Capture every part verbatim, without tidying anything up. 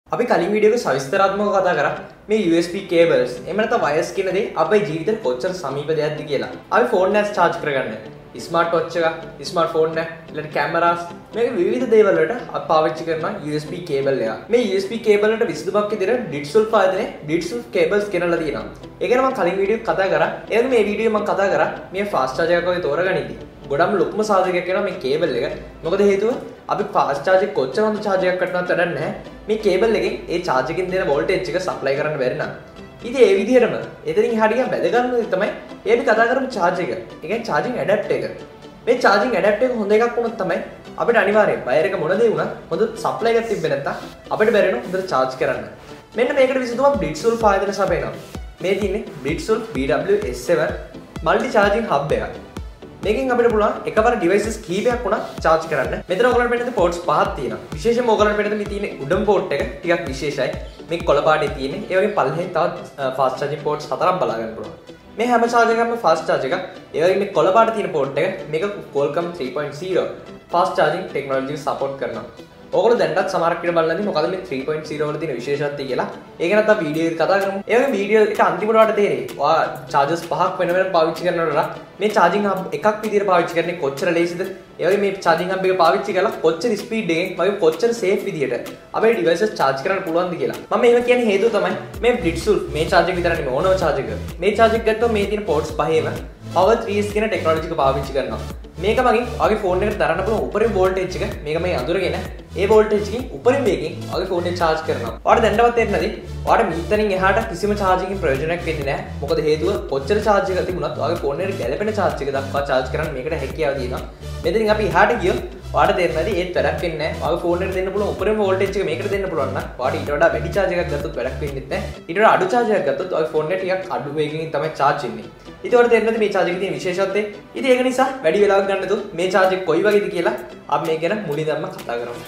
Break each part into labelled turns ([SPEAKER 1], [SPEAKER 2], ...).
[SPEAKER 1] අපි කලින් වීඩියෝ එකේ සවිස්තරාත්මකව කතා කරා මේ U S B cables එහෙම නැත්නම් wires කියන දේ අපේ ජීවිතේට කොච්චර සමීප දෙයක්ද කියලා. අපි ෆෝන් එකක් charge කරගන්න. ස්මාර්ට් වොච් එක, ස්මාර්ට් ෆෝන් එක, ඊළඟ කැමරාස් මේක විවිධ දේවල් වලට අපි පාවිච්චි කරන U S B cable එක. මේ U S B cable වලට විසඳුමක් විදිහට BLitzwolf ආයතනයේ BLitzwolf cables කියනලා තියෙනවා. ඒක ගැන මම කලින් වීඩියෝ එකක් කතා කරා. ඒ වගේ මේ වීඩියෝ මම කතා කරා මේ fast charge එකක් වගේ තෝරගනිද්දී. ගොඩම ලොකුම සාධකයක් වෙනවා මේ කේබල් එක. මොකද හේතුව අපි ෆාස්ට් charge එක කොච්චර හොඳ charge එකක් කටනවත් වැඩක් නැහැ. මේ කේබල් එකෙන් ඒ charge එකෙන් දෙන voltage එක supply කරන්න බැරි නම්. ඉතින් ඒ විදිහටම එතනින් එහාට ගියාම වැදගත් තමයි ඒ අපි කතා කරමු charge එක. ඒ කියන්නේ charging adapter එක. මේ charging adapter එක හොඳ එකක් වුණොත් තමයි අපිට අනිවාර්යයෙන් wire එක මොන දේ වුණත් හොඳ supply එකක් තිබ්බේ නැත්තම් අපිට බැරි වෙනවා හොඳට charge කරන්න. මෙන්න මේකට විසඳුමක් BLitzwolf ආයතන සපයනවා. මේ තියෙන්නේ BLitzwolf B W S seven multi charging hub එකක්. මේකෙන් අපිට පුළුවන් එකවර devices කීපයක් වුණා charge කරන්න. මෙතන ඔයගොල්ලන්ට පේන ports පහක් තියෙනවා. විශේෂයෙන්ම ඔයගොල්ලන්ට පේන මේ තියෙන උඩම් port එක ටිකක් විශේෂයි. මේක කොළ පාටේ තියෙන්නේ. ඒ වගේ පල්ලෙහෙන් තවත් fast charging ports හතරක් බලා ගන්න පුළුවන්. මේ හැම charge එකක්ම fast charge එකක්. ඒ වගේ මේ කොළ පාටේ තියෙන port එක මේක QualComm three point zero fast charging technology support කරනවා. ඔයගොල්ලෝ දැන්ටත් සමහරක් විතර බලලා නැති මොකද මේ three point zero වල තියෙන විශේෂත්වය කියලා. ඒක නැත්නම් අපි වීඩියෝ එක කතා කරමු. ඒ වගේ වීඩියෝ එක අන්තිමට වට තේරෙයි. ඔයා chargers පහක් වෙන වෙනම පාවිච්චි කරනකොට මේ charging hub එකක් විදිහට පාවිච්චි කරන්නේ කොච්චර ලේසිද? ඒ වගේ මේ charging hub එක පාවිච්චි කරලා කොච්චර speed එකෙන් වගේ කොච්චර safe විදිහට අපේ devices charge කරන්න පුළුවන්ද කියලා. මම මේක කියන්නේ හේතුව තමයි මේ BLitzwolf මේ charge එක විතරක් නෙමෙයි ඕනම charge එක. මේ charge එක ගත්තොත් මේ තියෙන ports පහේම power three S කියන technology එක පාවිච්චි කරනවා. මේක මගින් ඔයාගේ ෆෝන් එකට දරන්න පුළුවන් උපරිම voltage එක මේක මේ අඳුරගෙන ඒ voltage එකකින් උපරිම වේගෙන් ඔයාගේ ෆෝන් එක charge කරනවා. ඔයාලට දැන්නවත් තේරෙන්නේ නැති. ඔයාලට මීටරින් එහාට කිසිම charging එකකින් ප්‍රයෝජනයක් වෙන්නේ නැහැ. මොකද හේතුව කොච්චර charge එකක් තිබුණත් ඔයාගේ ෆෝන් එකට ගැලපෙන charge එක දක්වා charge කරන්න මේකට හැකියාව තියෙනවා. මෙතනින් අපි එහාට ගියොත් ඔයාලට තේරෙන්නේ නැති ඒත් වැඩක් වෙන්නේ නැහැ. ඔයාගේ ෆෝන් එකට දෙන්න පුළුවන් උපරිම voltage එක මේකට දෙන්න පුළුවන් නම් ඔයාලට ඊට වඩා වැඩි charge එකක් ගත්තොත් වැඩක් වෙන්නේ නැහැ. ඊට වඩා අඩු charge එකක් ගත්තොත් ඔයාගේ ෆෝන් එක ටිකක් අඩු වේගකින් තමයි charge වෙන්නේ. ඉතින් ඔයාලට තේරෙන්නේ නැති මේ charge එකේ තියෙන විශේෂත්වය. ඉතින් ඒක නිසා වැඩි වෙලාවක් ගන්න නැතුව මේ charge එක කොයි වගේද කියලා අපි මේක ගැන මුලින්දම කතා කරමු.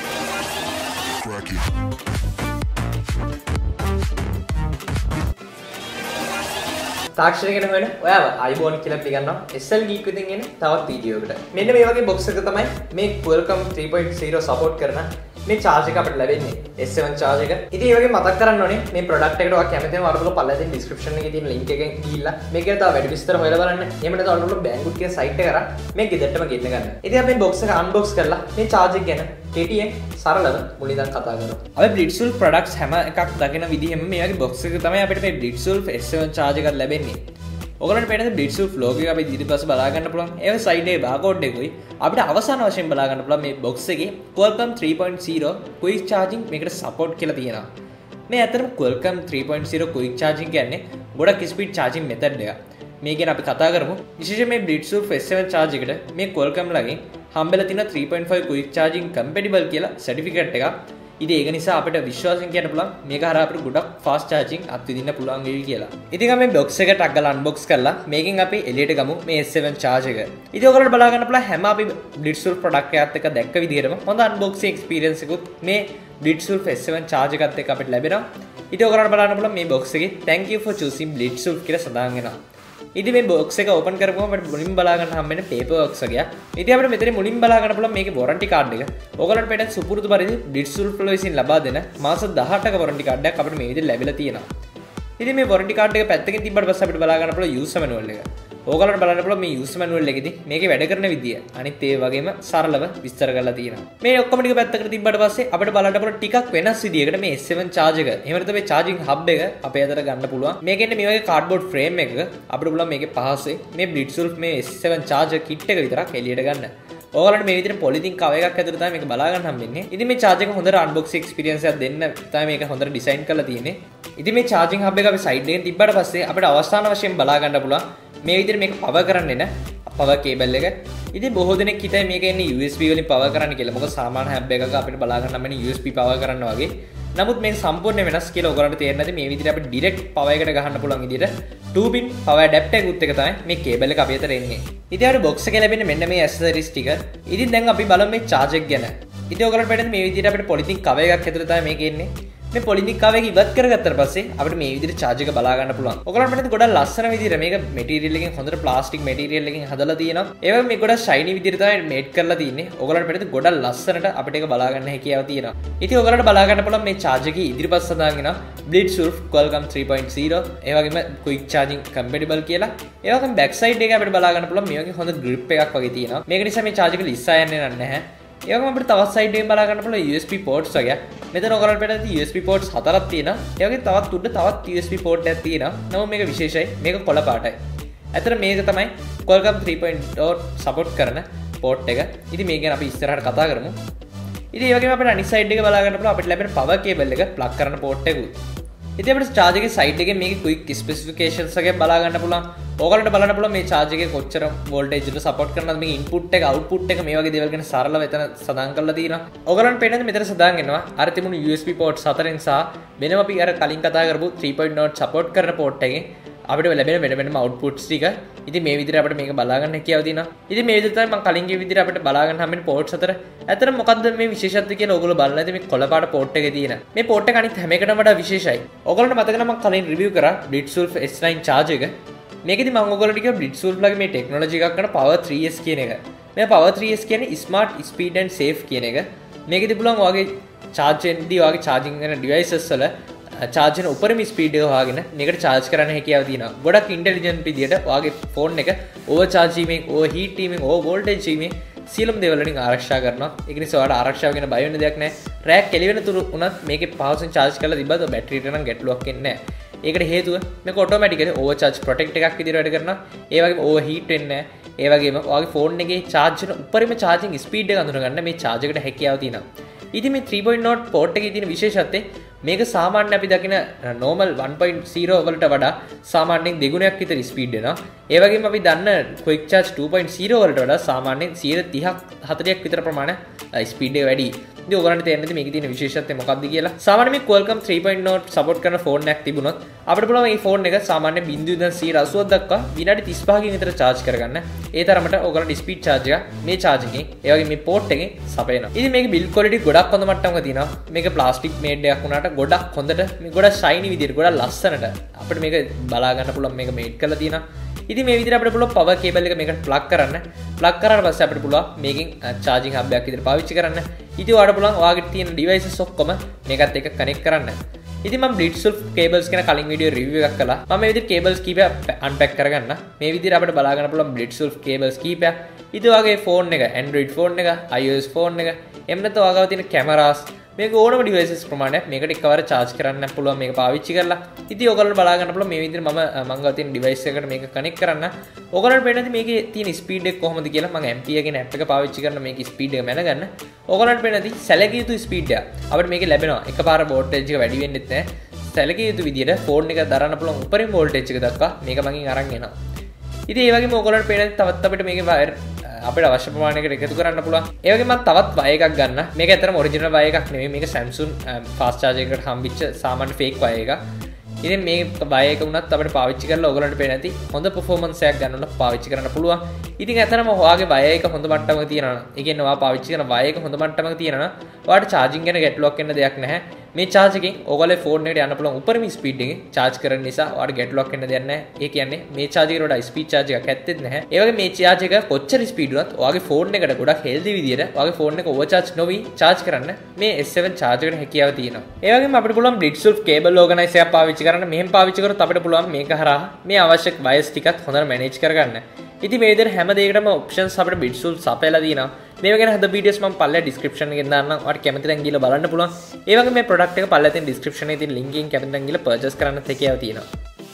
[SPEAKER 1] තාක්ෂණය ගැන හොයන ඔයාව අයිබෝන් කියලා පිළිගන්නවා S L Geek විසින් එන තවත් වීඩියෝ එකකට. මෙන්න මේ වගේ box එක තමයි මේ QualComm three point zero support කරන මේ charge එක අපිට ලැබෙන්නේ S seven charge එක. ඉතින් මේ වගේ මතක් කරන්න ඕනේ මේ product එකට ඔයා කැමතිම වරදොල පල්ලෙන් description එකේ තියෙන link එකෙන් ගිහිල්ලා මේකේ තව වැඩි විස්තර හොයලා බලන්න. එහෙම නැත්නම් ඔයාලට Banggood කියන site එක කරා මේ ගෙදරටම ගෙන්න ගන්න. ඉතින් අපි මේ box එක unbox කරලා මේ charge එක ගැන කෙටියෙන් සරලව මුලින්ම කතා කරමු. අපි BLitzwolf products හැම එකක් දකින විදිහෙම මේ වගේ box එක තමයි අපිට මේ BLitzwolf S seven charge එකක් ලැබෙන්නේ. ඔයගලන්ට පේන BLitzwolf logo එක අපි ඉදිරිපස්ස බලා ගන්න පුළුවන්. ඒ වගේ side එකේ barcode එකකුයි අපිට අවසාන වශයෙන් බලා ගන්න පුළුවන් මේ box එකේ QualComm three point zero quick charging මේකට support කියලා තියෙනවා. මේ ඇත්තටම QualComm three point zero quick charging කියන්නේ ගොඩක් speed charging method එකක්. මේ ගැන අපි කතා කරමු. විශේෂයෙන් මේ BLitzwolf S seven charge එකට මේ QualComm ළඟින් හම්බෙලා තියෙන three point five quick charging compatible කියලා certificate එකක්. ඉතින් ඒක නිසා අපිට විශ්වාසයෙන් කියන්න පුළුවන් මේක හරහා අපිට ගොඩක් fast charging අත්විඳින්න පුළුවන් වෙයි කියලා. ඉතින් අපි මේ box එක ටක් ගාලා unbox කරලා මේකෙන් අපි එළියට ගමු මේ S seven charge එක. ඉතින් ඔයගොල්ලෝ බලා ගන්න පුළුවන් හැම අපි BLitzwolf product එකත් එක්ක දැක්ක විදිහටම හොඳ unboxing experience එකකුත් මේ BLitzwolf S seven charge එකත් එක්ක අපිට ලැබෙනවා. ඉතින් ඔයගොල්ලන්ට බලන්න පුළුවන් මේ box එකේ thank you for choosing BLitzwolf කියලා සඳහන් වෙනවා. ඉතින් මේ box එක open කරපුවම අපිට මුලින්ම බලා ගන්න හම්බෙන්නේ paper works එකක්. ඉතින් අපිට මෙතන මුලින්ම බලා ගන්න පුළුවන් මේකේ warranty card එක. ඔයගොල්ලන්ට පේන සුපුරුදු පරිදි BLitzwolf වල විසින් ලබා දෙන මාස දහඅටක warranty card එකක් අපිට මේ විදිහට ලැබිලා තියෙනවා. ඉතින් මේ warranty card එක පැත්තකින් තිබ්බට පස්සේ අපිට බලා ගන්න පුළුවන් user manual එක. ඕගොල්ලන්ට බලන්න පුළුවන් මේ user manual එකේදී මේකේ වැඩ කරන විදිය අනිත් ඒ වගේම සරලව විස්තර කරලා තියෙනවා. මේ ඔක්කොම ටික පැත්තකට තිබ්බට පස්සේ අපිට බලන්න පුළුවන් ටිකක් වෙනස් විදියකට මේ S seven charge එක. එහෙම නැත්නම් මේ charging hub එක අපේ අතට ගන්න පුළුවන්. මේකෙන්නේ මේ වගේ cardboard frame එකක අපිට පුළුවන් මේකේ පහසේ මේ BLitzwolf මේ S seven charger kit එක විතරක් එළියට ගන්න. ඕගොල්ලන්ට මේ විදිහට polythene cover එකක් ඇතුළේ තමයි මේක බලා ගන්න හම්බෙන්නේ. ඉතින් මේ charge එක හොඳට unboxing experience එකක් දෙන්න තමයි මේක හොඳට design කරලා තියෙන්නේ. ඉතින් මේ charging hub එක අපි side එකෙන් තිබ්බට පස්සේ අපිට අවසාන වශයෙන් බලා ගන්න පුළුවන් මේ විදිහට මේක power කරන්න එන power cable එක. ඉතින් බොහෝ දෙනෙක් හිතයි මේක එන්නේ U S B වලින් power කරන්න කියලා. මොකද සාමාන්‍ය hub එකක අපිට බලා ගන්න හම්බෙන්නේ U S B power කරන්න වගේ. නමුත් මේක සම්පූර්ණ වෙනස් කියලා ඔයගොල්ලන්ට තේරෙන්නේ නැති මේ විදිහට අපිට direct power එකට ගහන්න පුළුවන් විදිහට two pin power adapter එකකුත් එක තමයි මේ cable එක අපි අතර එන්නේ. ඉතින් අපිට box එකේ ලැබෙන්නේ මෙන්න මේ accessories ටික. ඉතින් දැන් අපි බලමු මේ charge එක ගැන. ඉතින් ඔයගොල්ලන්ට පේන්නේ මේ විදිහට අපිට polythene cover එකක් ඇතුළේ තමයි මේක එන්නේ. මේ පොලිමිකාවේ ඉවත් කරගත්තට පස්සේ අපිට මේ විදිහට charge එක බලා ගන්න පුළුවන්. ඔයගොල්ලන්ට මෙතන ගොඩක් ලස්සන විදිහට මේක material එකෙන් හොඳට plastic material එකෙන් හදලා තියෙනවා. ඒ වගේම මේක ගොඩක් shiny විදිහට තමයි made කරලා තියෙන්නේ. ඔයගොල්ලන්ට මෙතන ගොඩක් ලස්සනට අපිට ඒක බලා ගන්න හැකියාව තියෙනවා. ඉතින් ඔයගොල්ලන්ට බලා ගන්න පුළුවන් මේ charge එකේ ඉදිරිපස්ස සඳහන් වෙනවා BLitzwolf QualComm three point zero. ඒ වගේම quick charging compatible කියලා. ඒ වගේම back side එක අපිට බලා ගන්න පුළුවන් මේ වගේ හොඳ grip එකක් වගේ තියෙනවා. මේක නිසා මේ charge එක ලිස්සා යන්නේ නැහැ. ඒ වගේම අපිට තවත් side එකෙන් බලා ගන්න පුළුවන් U S B ports වගේ. මෙතන ඔයගොල්ලන්ට පේනවා U S B ports හතරක් තියෙනවා. ඒ වගේ තවත් උඩ තවත් U S B port එකක් තියෙනවා. නමුත් මේක විශේෂයි. මේක කොළ පාටයි. ඇතර මේක තමයි QualComm three point zero support කරන port එක. ඉතින් මේක ගැන අපි ඉස්සරහට කතා කරමු. ඉතින් ඒ වගේම අපිට අනිත් side එක බලා ගන්න පුළුවන් අපිට ලැබෙන power cable එක plug කරන port එකකුයි. ඉතින් අපිට charge එකේ side එකේ මේකේ quick specifications එක බලා ගන්න පුළුවන්. ඕගලන්ට බලන්න පුළුවන් මේ charge එකේ කොච්චර voltage එක support කරනවද මේක input එක output එක මේ වගේ දේවල් ගැන සරලව එතන සඳහන් කරලා තියෙනවා. ඕගලන්ට පේනද මෙතන සඳහන් වෙනවා අර තිබුණු U S B ports හතරෙන් සහ වෙනම අපි අර කලින් කතා කරපු three point zero support කරන port එකෙන් අපිට ලැබෙන වෙන වෙනම outputs ටික. ඉතින් මේ විදිහට අපිට මේක බලා ගන්න හැකියාව තියෙනවා. ඉතින් මේ විදිහට තමයි මම කලින් කිව්ව විදිහට අපිට බලා ගන්න හැමෙන ports අතර ඇත්තට මොකද්ද මේ විශේෂත්වය කියලා ඕගොල්ලෝ බලලා ඉතින් මේ කොළ පාට port එකේ තියෙන. මේ port එක අනිත් හැම එකටම වඩා විශේෂයි. ඕගොල්ලන්ට මතක නම් මම කලින් review කරා BLitzwolf S nine charge එක. මේකෙදි මම ඔයගොල්ලන්ට කිව්වා BLitzwolf ලගේ මේ ටෙක්නොලොජි එකක් කරන power three S කියන එක. මේ power three S කියන්නේ smart speed and safe කියන එක. මේකෙදි පුළුවන් ඔයගේ charge එකේදී ඔයගේ charging කරන devices වල charge එක උපරිම speed එක හොයාගෙන මේකට charge කරන්න හැකියාව තියෙනවා. ගොඩක් intelligent විදියට ඔයගේ phone එක overcharge වීමෙන්, overheat වීමෙන්, over voltage වීමෙන් සියලුම දේවල් වලින් ආරක්ෂා කරනවා. ඒක නිසා ඔයාලට ආරක්ෂාව ගැන බය වෙන්න දෙයක් නැහැ. රැක් කෙලිවෙන තුරු උනත් මේකේ පහසුවෙන් charge කරලා තිබ්බත් බැටරියට නම් ගැටලුවක් එන්නේ නැහැ. ඒකට හේතුව මේක ඔටෝමැටිකලි overcharge protect එකක් විදිහට වැඩ කරනවා. ඒ වගේම overheat වෙන්නේ නැහැ. ඒ වගේම ඔයාගේ phone එකේ charge වෙන උපරිම charging speed එක අඳුනගන්න මේ charge එකට හැකියාව තියෙනවා. ඉතින් මේ three point zero port එකේ තියෙන විශේෂත්වය මේක සාමාන්‍ය අපි දකින normal one point zero වලට වඩා සාමාන්‍යයෙන් දෙගුණයක් විතර ස්පීඩ් එනවා. ඒ වගේම අපි දන්න quick charge two point zero වලට වඩා සාමාන්‍යයෙන් one hundred thirty forty විතර ප්‍රමාණය ස්පීඩ් එක වැඩි. ඉතින් ඔයගලන්ට තේරෙන්නේ මේකේ තියෙන විශේෂත්වය මොකක්ද කියලා. සාමාන්‍ය මේ QualComm three point zero support කරන ෆෝන් එකක් තිබුණොත් අපිට පුළුවන් මේ ෆෝන් එක සාමාන්‍ය zero point zero eight zero දක්වා විනාඩි thirty-five කින් විතර charge කරගන්න. ඒ තරමට ඔයගලන්ට ස්පීඩ් charge එක මේ charging එකෙන් ඒ වගේ මේ port එකෙන් සපයනවා. ඉතින් මේකේ build quality ගොඩක් හොඳ මට්ටමක තියෙනවා. මේක plastic made එකක් වුණාට ගොඩක් හොඳට මේ ගොඩක් shiny විදියට ගොඩක් ලස්සනට අපිට මේක බලා ගන්න පුළුවන් මේක made කරලා තියෙනවා. ඉතින් මේ විදිහට අපිට පුළුවන් power cable එක මේකට plug කරන්න. plug කරාට පස්සේ අපිට පුළුවන් මේකෙන් charging hub එකක් විදිහට පාවිච්චි කරන්න. ඉතින් ඔයාලට පුළුවන් ඔයාගේ තියෙන devices ඔක්කොම මේකත් එක්ක connect කරන්න. ඉතින් මම BLitzwolf cables ගැන කලින් වීඩියෝ review එකක් කළා. මම මේ විදිහට cables කීපයක් unpack කරගන්න. මේ විදිහට අපිට බලා ගන්න පුළුවන් BLitzwolf cables කීපයක්. ඉතින් ඔයාගේ phone එක Android phone එක, iOS phone එක, එහෙම නැත්නම් ඔයාගාව තියෙන cameras මේක ඕනම devices ප්‍රමාණයක් මේකට එකවර charge කරන්න පුළුවන් මේක පාවිච්චි කරලා. ඉතින් ඔයගොල්ලෝ බලා ගන්න පුළුවන් මේ විදිහට මම මම ගාව තියෙන device එකකට මේක connect කරන්න. ඔයගොල්ලන්ට පේනද මේකේ තියෙන speed එක කොහොමද කියලා මම Ampere කියන app එක පාවිච්චි කරන මේකේ speed එක මැනගන්න. ඔයගොල්ලන්ට පේනද සැලකිය යුතු speed එක. අපිට මේකේ ලැබෙනවා. එකපාර voltage එක වැඩි වෙන්නෙත් නැහැ. සැලකිය යුතු විදිහට phone එක දරන්න පුළුවන් උපරිම voltage එක දක්වා මේක මගෙන් අරන් එනවා. ඉතින් ඒ වගේම ඔයගොල්ලන්ට පේනද තවත් අපිට මේකේ wire අපිට අවශ්‍ය ප්‍රමාණයකට එකතු කරන්න පුළුවන්. ඒ වගේම මම තවත් වයර් එකක් ගන්න. මේක ඇත්තටම ඔරිජිනල් වයර් එකක් නෙමෙයි. මේක Samsung fast charger එකකට හම්බෙච්ච සාමාන්‍ය fake වයර් එකක්. ඉතින් මේ වයර් එක උනත් අපිට පාවිච්චි කරලා ඔයගලන්ට පේන්නේ නැති හොඳ performance එකක් ගන්න උනත් පාවිච්චි කරන්න පුළුවන්. ඉතින් ඇත්තටම ඔයාගේ වයර් එක හොඳ මට්ටමක තියෙනවා. ඒ කියන්නේ ඔයා පාවිච්චි කරන වයර් එක හොඳ මට්ටමක තියෙනවා. ඔයාට charging ගැන ගැටලුවක් වෙන්න දෙයක් නැහැ. මේ charge එකෙන් ඔයගොල්ලෝ phone එකට යන්න පුළුවන් උපරිම speed එකෙන් charge කරන නිසා ඔයාට ගැටලුවක් වෙන්න දෙයක් නැහැ. ඒ කියන්නේ මේ charge එකට වඩා speed charge එකක් ඇත්තෙත් නැහැ. ඒ වගේ මේ charge එක කොච්චර speed වුණත් ඔයාගේ phone එකට ගොඩක් healthy විදියට ඔයාගේ phone එක overcharge නොවි charge කරන්න මේ S seven charge එකට හැකියාව තියෙනවා. ඒ වගේම අපිට පුළුවන් BLitzwolf cable organizer එකක් පාවිච්චි කරන්න. මෙහෙම පාවිච්චි කරොත් අපිට පුළුවන් මේක හරහා මේ අවශ්‍ය wires ටිකත් හොඳට manage කරගන්න. ඉතින් මේ විදිහට හැම දෙයකටම options අපිට BLitzwolf සපයලා තියෙනවා. මේ වගේ හද videos මම පල්ලේ description එකෙන් දාන්නම්. ඔයාලට කැමති නම් ගිහලා බලන්න පුළුවන්. ඒ වගේ මේ product එක පල්ලේ තියෙන description එකේ තියෙන link එකෙන් කැමති නම් ගිහලා purchase කරන්න හැකියාව තියෙනවා.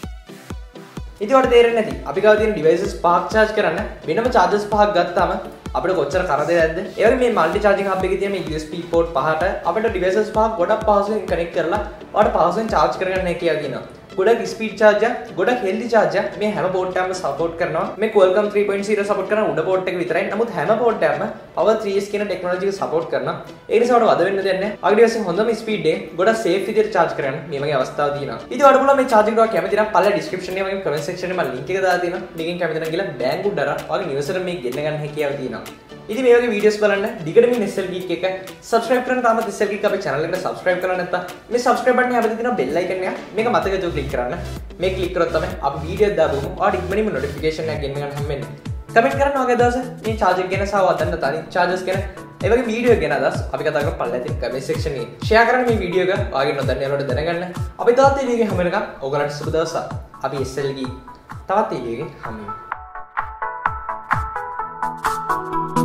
[SPEAKER 1] ඉතින් ඔයාලට තේරෙන්නේ නැති අපි ගාව තියෙන devices පහක් charge කරන්න වෙනම chargers පහක් ගත්තාම අපිට කොච්චර කරදරයක්ද? ඒ වගේ මේ multi charging hub එකේ තියෙන මේ U S B port පහට අපිට devices පහක් ගොඩක් පහසුවෙන් connect කරලා ඔයාලට පහසුවෙන් charge කරගන්න හැකියාව තියෙනවා. ගොඩක් ස්පීඩ් charge එක ගොඩක් healthy charge එක මේ හැම port එකක්ම support කරනවා. මේ QualComm three point zero support කරන උඩ port එක විතරයි. නමුත් හැම port එකක්ම power three S කියන technology එක support කරනවා. ඒ නිසා ඔයාලට වද වෙන්න දෙයක් නැහැ. ඔයාගේ device එක හොඳම speed එකේ ගොඩක් safe විදිහට charge කරගන්න මේ වගේ අවස්ථාවක් තියෙනවා. ඉතින් ඔයාලට පුළුවන් මේ charging එක කැමති නම් පල්ලේ description එකේ වගේ comment section එකේ මම link එක දාලා තියෙනවා. මේකෙන් කැමති නම් ගිහලා බෑන්ග් උඩ අරන් ඔයාගේ නිවසට මේක ගෙන්න ගන්න හැකියාව තියෙනවා. ඉතින් මේ වගේ වීඩියෝස් බලන්න දිගටම ඉන්න එස් එල් Geek එක subscribe කරන්න තාමත් එස් එල් Geek අපේ channel එකට subscribe කරලා නැත්නම් මේ subscribe button එක අපිට තියෙන bell icon එක මේක මතකද click කරන්න. මේ click කරොත් තමයි අපි වීඩියෝ දාපුවම ඔයාලට ඉක්මනින්ම notification එකක් ගෙන්න ගන්න හැමෙන්නේ. කමෙන්ට් කරන්න වගේ දවස මේ charger ගැන සහ වදන්න තනි chargers ගැන ඒ වගේ වීඩියෝ ගැන අදහස් අපි කතා කරමු පල්ලෙහා තියෙන comment section එකේ. share කරන්න මේ වීඩියෝ එක ඔයාගේ නොදන්න යාළුවන්ට දැනගන්න. අපි තවත් වීඩියෝ එකක් හැම වෙනකම් ඔයගලන්ට සුබ දවසක්. අපි එස් එල් Geek තවත් වීඩියෝ එකකින් හමු වෙමු.